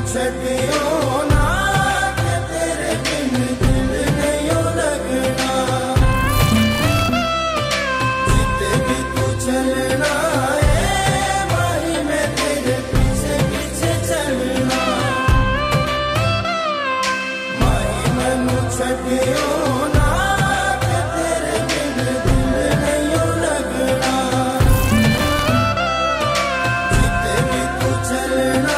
छड़ियो ना कि तेरे बिन दिल नहीं लगना, जिते भी तू चलना है माही मैं तेरे पीछे पीछे चलना, माही मैनू छड़ियो ना कि तेरे बिन दिल नहीं लगना, जिते भी तू चलना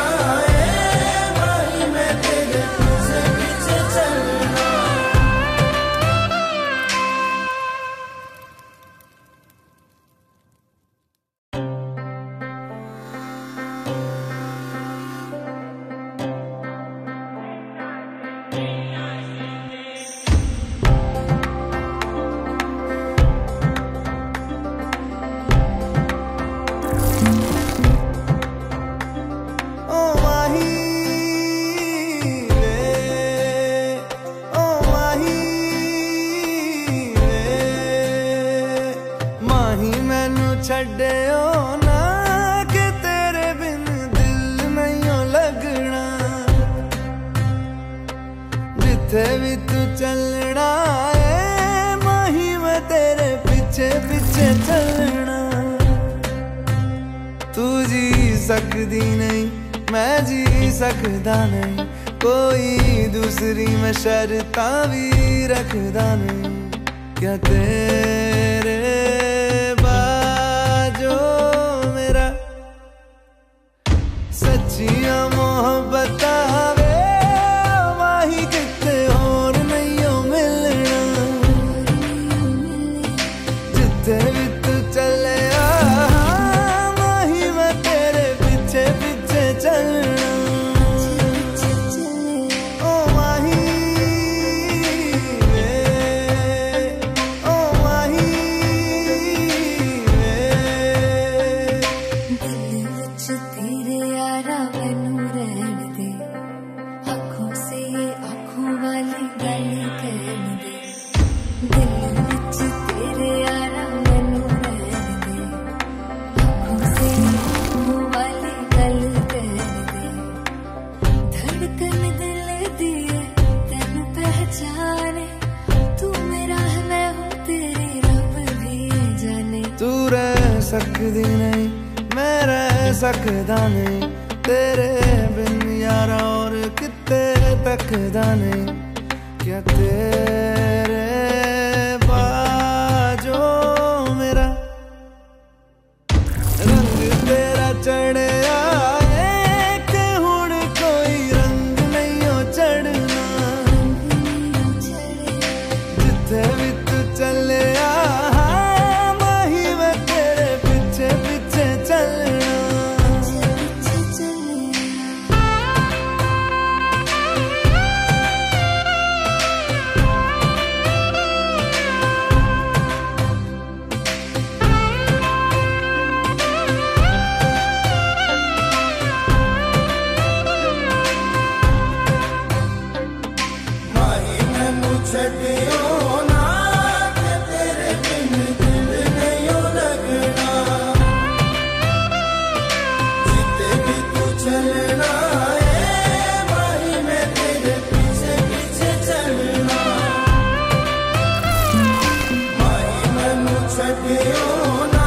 छड़ियो ना कि तेरे बिन दिल नहीं लगना, जिथे भी तू चलना है माही मैं तेरे पीछे पीछे चलना, तू जी सकदी नहीं मैं जी सकदा नहीं, कोई दूसरी मैं शर्तां भी रखदा नहीं, क्या तेरे जो मेरा सच्चिया मोहब्बत वे माही किते और नहीं हो मिलना, जिथे भी तू चले माही मैं तेरे पीछे पीछे चलना, ओ माही सकदी नहीं मैं रह सकदा नहीं, तेरे बिन यारा और किते तकदा नहीं, क्या तेरे बाजो मेरा रंग तेरा चढ़िया कि हुण कोई रंग नहीं हो चढ़ना, जिथे भी तू चले छड़ियो ना कि तेरे बिन दिल नहीं लगना, जिते भी तू चलना है माही मैं तेरे पीछे पीछे चलना, माही मैनू छड़ियो ना